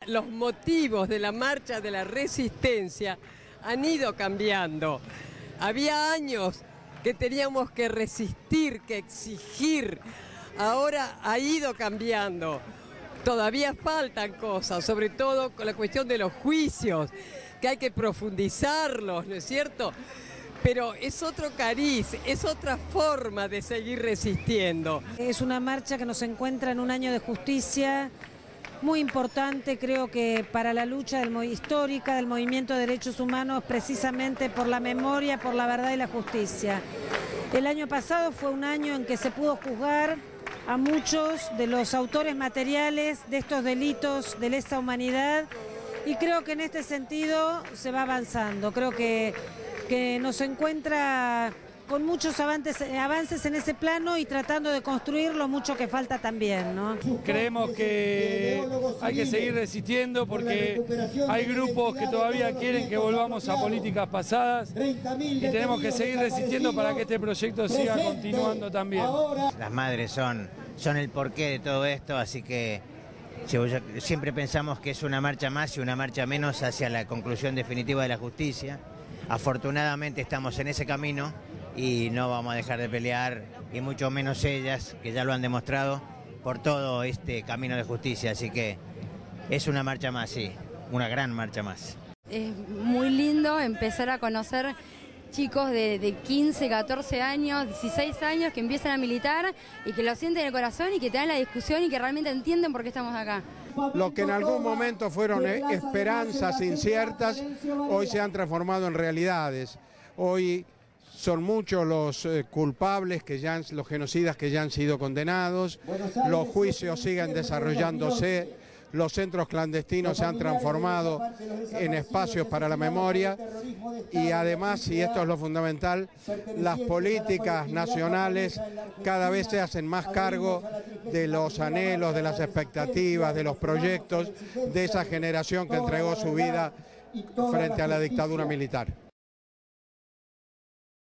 Los motivos de la marcha de la resistencia han ido cambiando. Había años que teníamos que resistir, que exigir. Ahora ha ido cambiando. Todavía faltan cosas, sobre todo con la cuestión de los juicios, que hay que profundizarlos, ¿no es cierto? Pero es otro cariz, es otra forma de seguir resistiendo. Es una marcha que nos encuentra en un año de justicia muy importante, creo que para la lucha histórica del movimiento de derechos humanos, precisamente por la memoria, por la verdad y la justicia. El año pasado fue un año en que se pudo juzgar a muchos de los autores materiales de estos delitos de lesa humanidad, y creo que en este sentido se va avanzando. Creo que nos encuentra con muchos avances en ese plano y tratando de construir lo mucho que falta también, ¿no? Creemos que hay que seguir resistiendo porque hay grupos que todavía quieren que volvamos a políticas pasadas y tenemos que seguir resistiendo para que este proyecto siga continuando también. Las madres son el porqué de todo esto, así que siempre pensamos que es una marcha más y una marcha menos hacia la conclusión definitiva de la justicia. Afortunadamente estamos en ese camino y no vamos a dejar de pelear, y mucho menos ellas, que ya lo han demostrado, por todo este camino de justicia. Así que es una marcha más, sí, una gran marcha más. Es muy lindo empezar a conocer chicos de 15, 14 años, 16 años que empiezan a militar y que lo sienten en el corazón y que te dan la discusión y que realmente entienden por qué estamos acá. Lo que en algún momento fueron esperanzas inciertas, hoy se han transformado en realidades. Hoy son muchos los culpables, los genocidas que ya han sido condenados, los juicios siguen desarrollándose, los centros clandestinos se han transformado en espacios para la memoria y además, y esto es lo fundamental, las políticas nacionales cada vez se hacen más cargo de los anhelos, de las expectativas, de los proyectos de esa generación que entregó su vida frente a la dictadura militar.